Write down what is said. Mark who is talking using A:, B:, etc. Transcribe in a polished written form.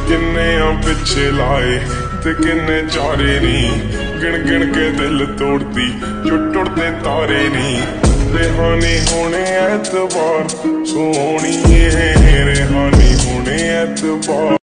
A: किन्ने पिछे लाए ते किन्ने चारे नी, गिन गिन के दिल तोड़ती जो टुटते तारे नी। रेहानी होने एतबार सोहणिए, रेहानी होने एतबार।